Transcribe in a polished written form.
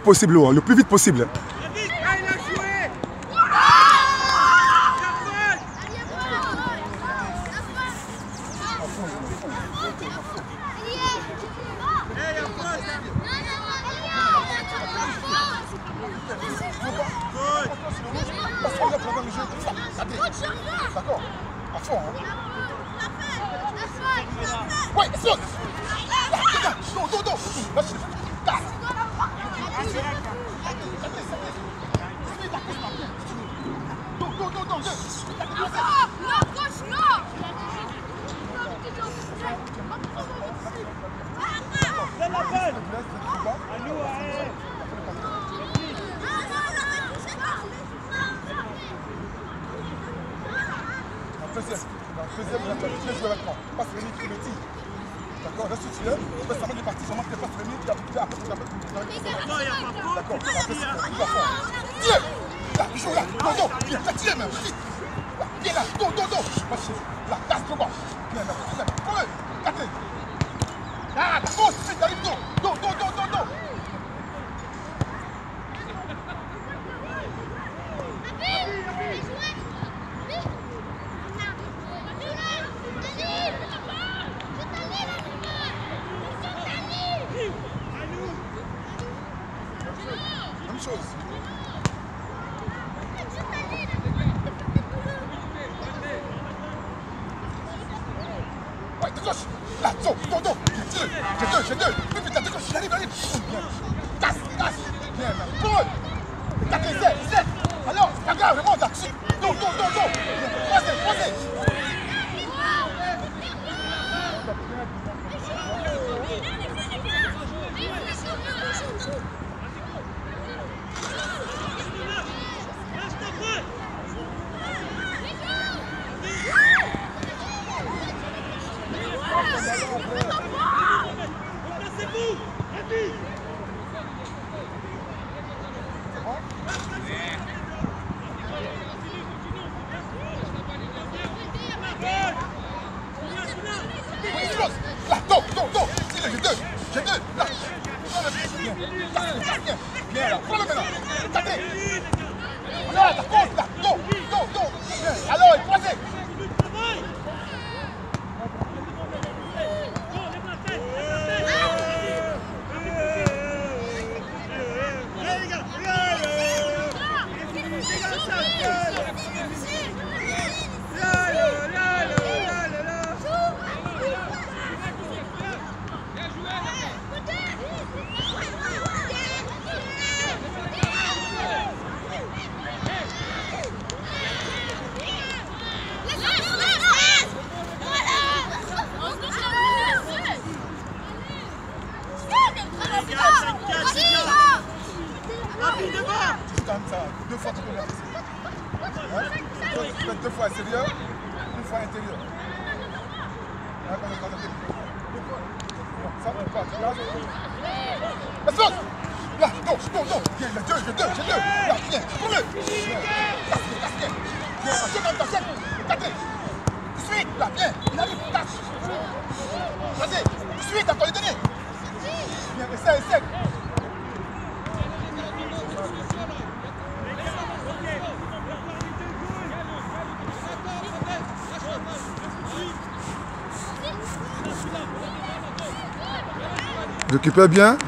possible, le plus vite possible. D'accord, à fond. Ouais, saute. Non. Deuxième, tu as joué avec moi. Passe le nid, tu me dis. D'accord, reste où tu es. Tu fais semblant de partir, seulement que tu passes le nid, tu as après. D'accord, tiens. Là, joue là, dos, viens, tiens même. Viens là, dos. Là, tasse le bas. Viens là, prends-le, gâtez. Ah, d'accord, tu arrives dos. Même chose. Ouais, de gauche. Là, dos. J'ai deux. Plus vite, de gauche, j'arrive. Bien. Casse. Bien, pour eux. Essaie. Alors, pas grave, remonte là. Dos. Croisez. Là, dos. J'ai deux. Là. Bien là. Prends-le maintenant. Gâtez. Là, ta compte là. Dos. Bien. Alors, il croisez. Ça, deux fois tu peux faire ici. Tu fais deux fois extérieur, une fois intérieur. Ça ne peut pas, tu places. La sauce. Là, dos. Viens, j'ai deux. Là, viens, prends-le. Casse. Viens, t'achète. Gâtez. Suite, là, viens. Il arrive, casse. Vas-y, suite, encore les donner. Viens, essaie. Récupère bien.